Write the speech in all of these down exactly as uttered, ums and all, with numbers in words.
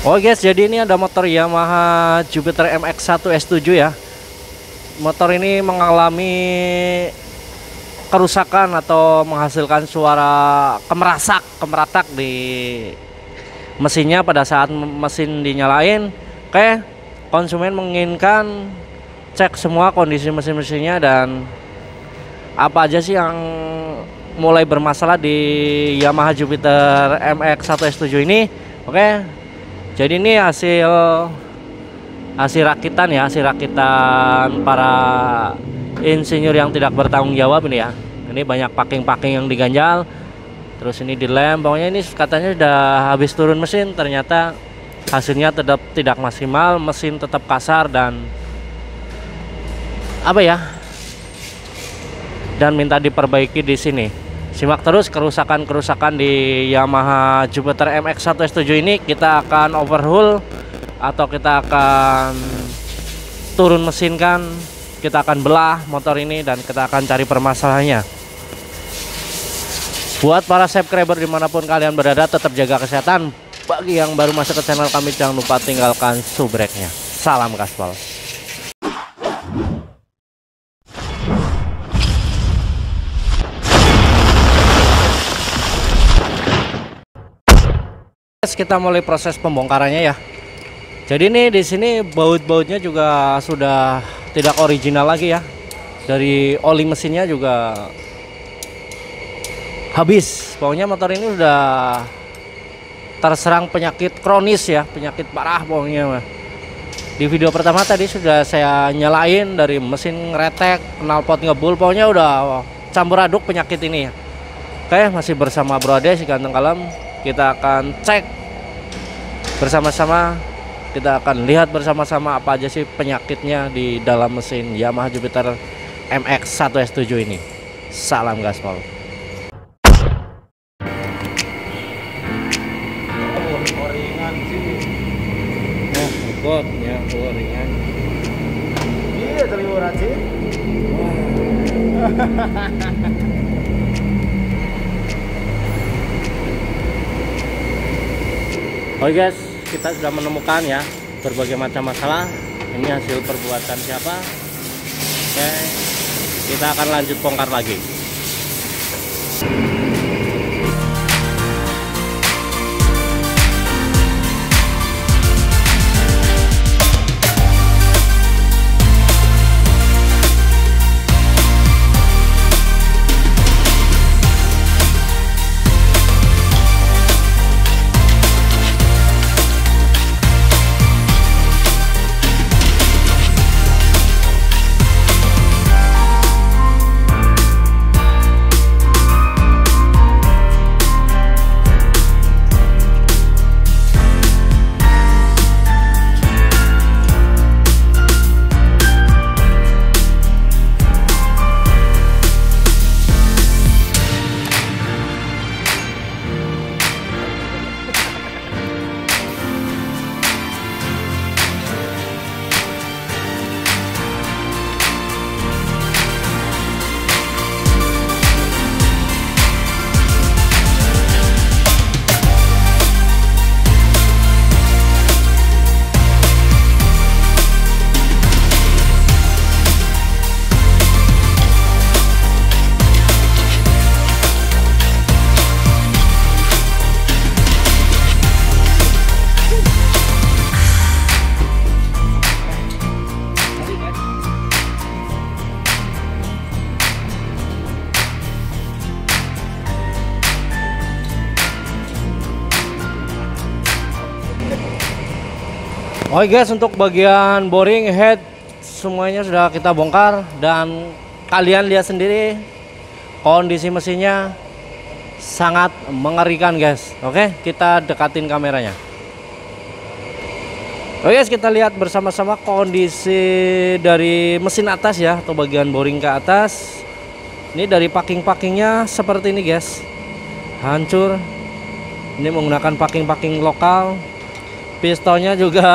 Oh guys, jadi ini ada motor Yamaha Jupiter M X satu S tujuh ya. Motor ini mengalami kerusakan atau menghasilkan suara kemerasak, kemeratak di mesinnya pada saat mesin dinyalain. Oke, konsumen menginginkan cek semua kondisi mesin-mesinnya dan apa aja sih yang mulai bermasalah di Yamaha Jupiter M X satu S tujuh ini. Oke, jadi ini hasil hasil rakitan ya, hasil rakitan para insinyur yang tidak bertanggung jawab ini ya. Ini banyak packing-packing yang diganjal, terus ini dilem. Pokoknya ini katanya sudah habis turun mesin, ternyata hasilnya tetap tidak maksimal, mesin tetap kasar dan apa ya, dan minta diperbaiki di sini. Simak terus kerusakan-kerusakan di Yamaha Jupiter M X satu S tujuh ini. Kita akan overhaul atau kita akan turun mesinkan, kita akan belah motor ini dan kita akan cari permasalahannya. Buat para subscriber dimanapun kalian berada, tetap jaga kesehatan. Bagi yang baru masuk ke channel kami, jangan lupa tinggalkan subscribe-nya. Salam gaspol. Kita mulai proses pembongkarannya ya. Jadi ini di sini baut-bautnya juga sudah tidak original lagi ya. Dari oli mesinnya juga habis. Pokoknya motor ini sudah terserang penyakit kronis ya, penyakit parah pokoknya. Di video pertama tadi sudah saya nyalain dari mesin ngeretek, knalpot ngebul, pokoknya udah campur aduk penyakit ini ya. Oke, masih bersama Bro Ade si ganteng kalem. Kita akan cek bersama-sama, kita akan lihat bersama-sama apa aja sih penyakitnya di dalam mesin Yamaha Jupiter M X satu S tujuh ini. Salam gaspol. Ya, ringan. Iya, terlihat aja. Oke guys, kita sudah menemukan ya berbagai macam masalah. Ini hasil perbuatan siapa? Oke, kita akan lanjut bongkar lagi. Oke guys, untuk bagian boring head semuanya sudah kita bongkar dan kalian lihat sendiri kondisi mesinnya sangat mengerikan guys. Oke, kita dekatin kameranya. Oke guys, kita lihat bersama-sama kondisi dari mesin atas ya, atau bagian boring ke atas. Ini dari packing-packingnya seperti ini guys, hancur. Ini menggunakan packing-packing lokal. Pistonnya juga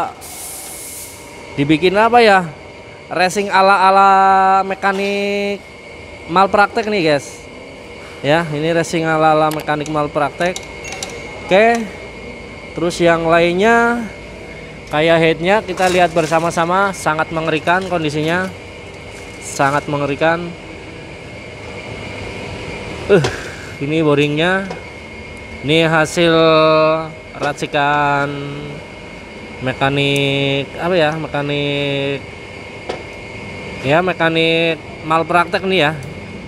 dibikin apa ya, racing ala-ala mekanik malpraktek nih guys ya. Ini racing ala-ala mekanik malpraktek. Oke, Terus yang lainnya kayak headnya kita lihat bersama-sama, sangat mengerikan kondisinya, sangat mengerikan. Uh, ini boringnya. Ini hasil racikan mekanik apa ya? Mekanik ya, mekanik malpraktek nih ya.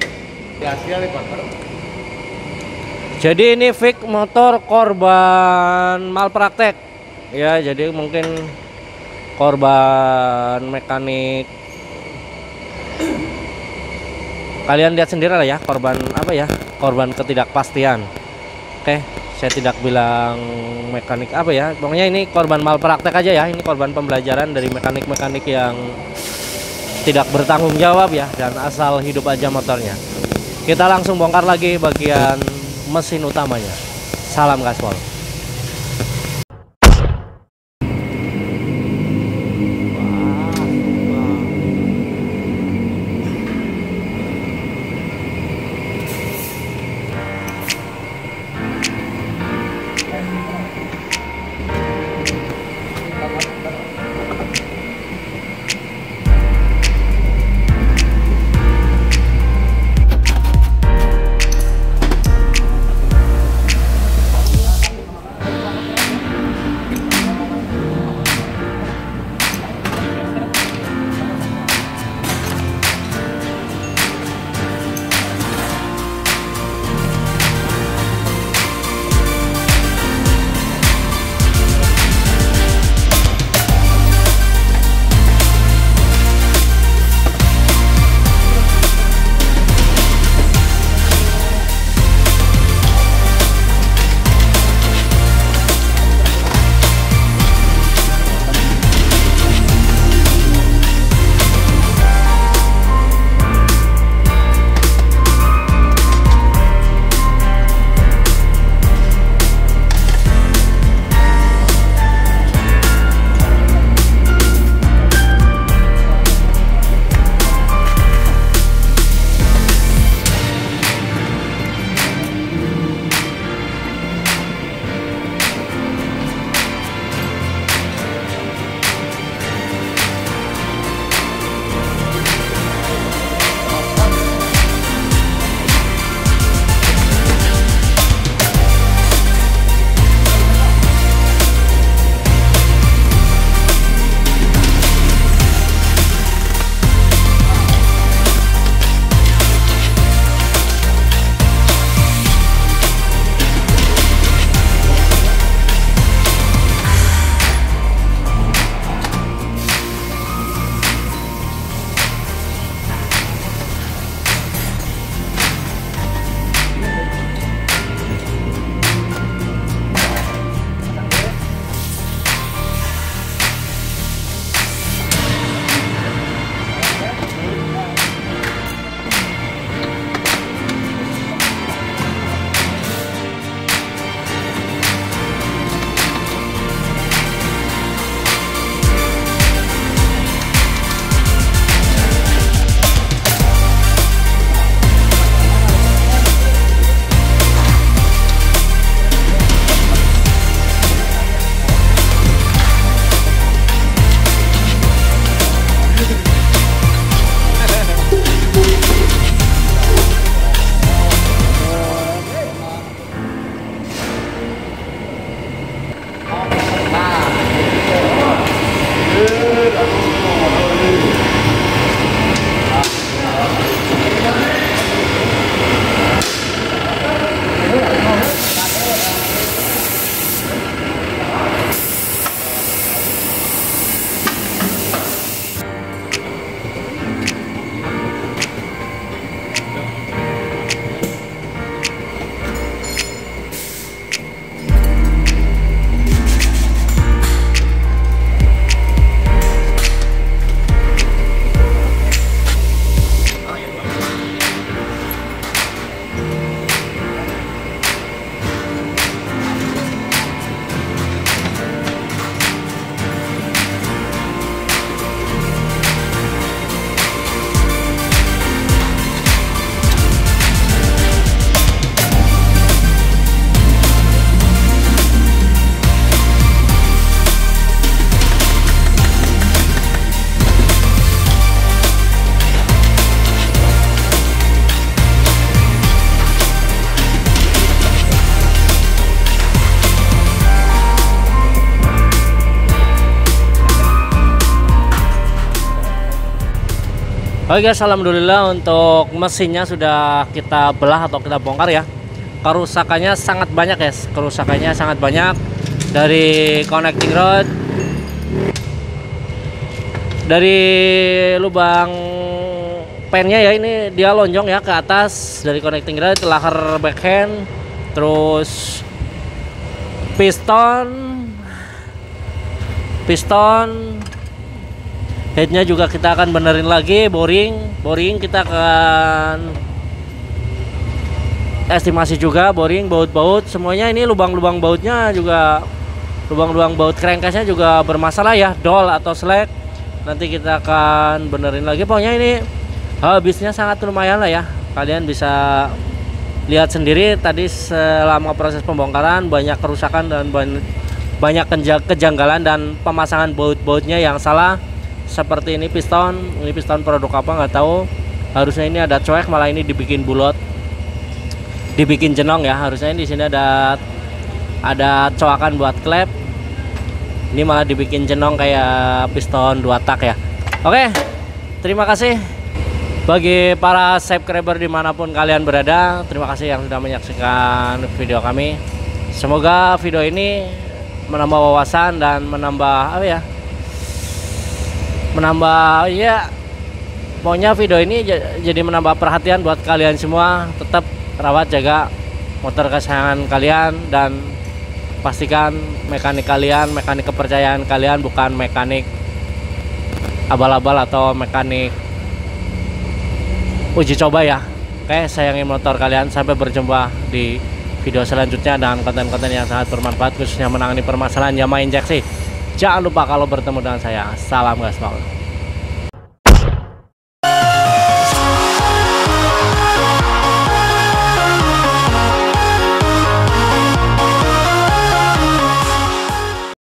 Jadi ini fix motor korban malpraktek. Ya, jadi mungkin korban mekanik. Kalian lihat sendiri lah ya, korban apa ya? Korban ketidakpastian. Oke, saya tidak bilang mekanik apa ya. Pokoknya ini korban malpraktek aja ya. Ini korban pembelajaran dari mekanik-mekanik yang tidak bertanggung jawab ya, dan asal hidup aja motornya. Kita langsung bongkar lagi bagian mesin utamanya. Salam gaspol. Oke guys, alhamdulillah untuk mesinnya sudah kita belah atau kita bongkar ya. Kerusakannya sangat banyak guys, kerusakannya sangat banyak dari connecting rod, dari lubang pennya ya, ini dia lonjong ya ke atas dari connecting rod, lahar backhand, terus piston, piston, headnya juga kita akan benerin lagi, boring, boring kita akan estimasi juga, boring, baut-baut, semuanya ini lubang-lubang bautnya juga, lubang-lubang baut crankcase-nya juga bermasalah ya, dol atau slack. Nanti kita akan benerin lagi. Pokoknya ini habisnya sangat lumayan lah ya. Kalian bisa lihat sendiri tadi selama proses pembongkaran banyak kerusakan dan banyak kejanggalan dan pemasangan baut-bautnya yang salah. Seperti ini piston, ini piston produk apa nggak tahu. Harusnya ini ada cuek, malah ini dibikin bulat, dibikin jenong ya. Harusnya di sini ada ada coakan buat klep. Ini malah dibikin jenong kayak piston dua tak ya. Oke, terima kasih bagi para subscriber dimanapun kalian berada. Terima kasih yang sudah menyaksikan video kami. Semoga video ini menambah wawasan dan menambah apa ya, menambah ya, pokoknya video ini jadi menambah perhatian buat kalian semua. Tetap rawat jaga motor kesayangan kalian dan pastikan mekanik kalian, mekanik kepercayaan kalian, bukan mekanik abal-abal atau mekanik uji coba ya. Oke, sayangi motor kalian. Sampai berjumpa di video selanjutnya dengan konten-konten yang sangat bermanfaat, khususnya menangani permasalahan Yamaha injeksi. Jangan lupa kalau bertemu dengan saya, salam gaspol.